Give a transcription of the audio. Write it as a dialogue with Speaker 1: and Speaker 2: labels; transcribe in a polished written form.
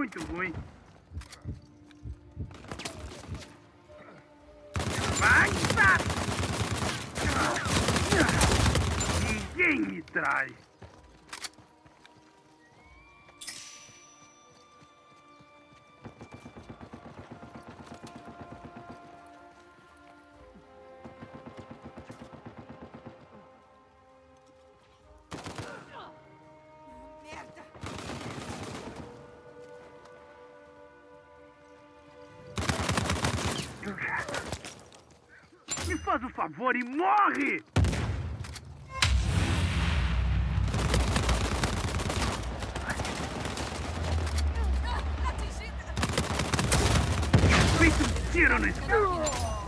Speaker 1: muito ruim. Vai, tá! Ninguém me trai. Me faz um favor e morre! Feito um tiro no escuro!